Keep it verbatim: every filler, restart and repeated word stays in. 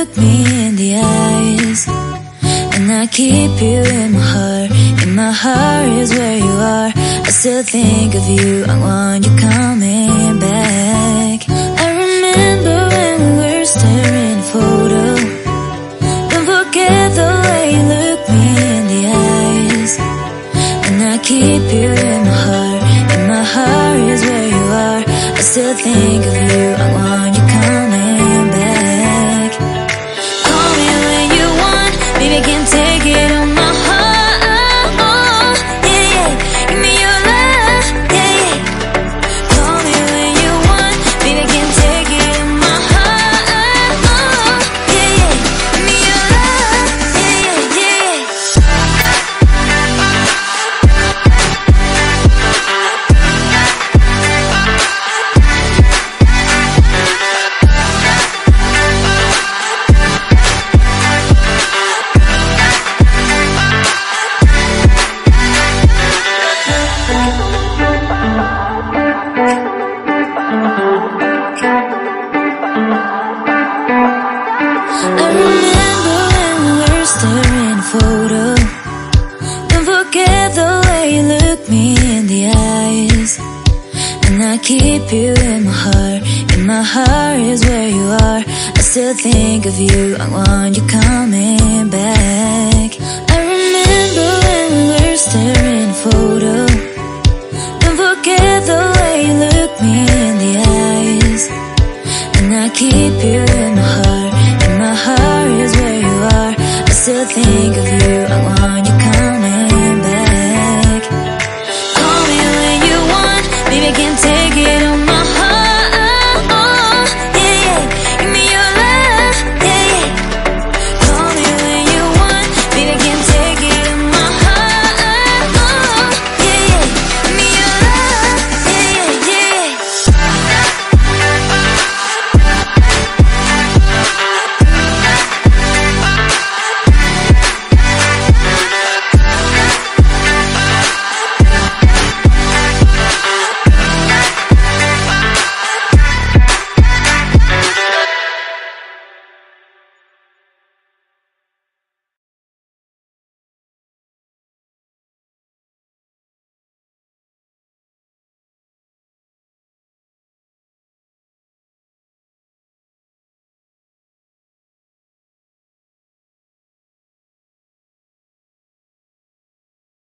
look me in the eyes, and I keep you in my heart. In my heart is where you are. I still think of you, I want you coming back. I remember when we were staring at a photo. Don't forget the way you look me in the eyes, and I keep you in my heart. In my heart is where you are. I still think of you, I want you coming back. Call me when you want, baby, I can't take it on my heart. Yeah, yeah, give me your love, yeah, yeah. Call me when you want, baby, I can't take it on my heart. Yeah, yeah, give me your love, yeah, yeah, yeah. I remember when we were staring at a photo. Don't forget the way you look me in the eyes, and I keep you in my heart. In my heart is where you are. I still think of you, I want you coming back. I remember when we were staring at a photo. Don't forget the way you look me in the eyes, and I keep you in my heart. In my heart is where you are. I still think